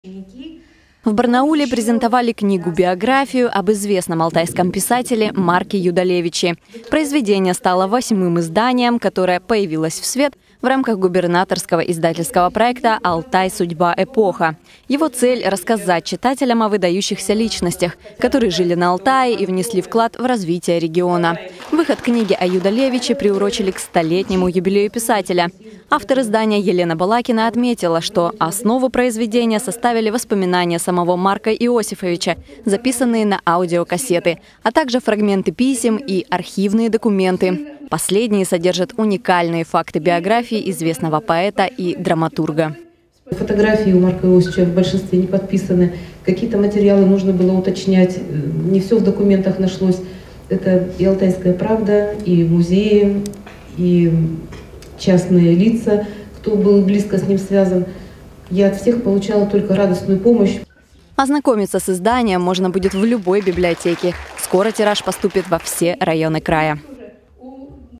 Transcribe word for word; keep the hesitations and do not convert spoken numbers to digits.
В Барнауле презентовали книгу-биографию об известном алтайском писателе Марке Юдалевиче. Произведение стало восьмым изданием, которое появилось в свет в рамках губернаторского издательского проекта «Алтай. Судьба. Эпоха». Его цель – рассказать читателям о выдающихся личностях, которые жили на Алтае и внесли вклад в развитие региона. Выход книги о Юдалевиче приурочили к столетнему юбилею писателя. Автор издания Елена Балакина отметила, что основу произведения составили воспоминания самого Марка Иосифовича, записанные на аудиокассеты, а также фрагменты писем и архивные документы. Последние содержат уникальные факты биографии известного поэта и драматурга. Фотографии у Марка Иосифовича в большинстве не подписаны. Какие-то материалы нужно было уточнять. Не все в документах нашлось. Это и «Алтайская правда», и музеи, и частные лица, кто был близко с ним связан. Я от всех получала только радостную помощь. Ознакомиться с изданием можно будет в любой библиотеке. Скоро тираж поступит во все районы края.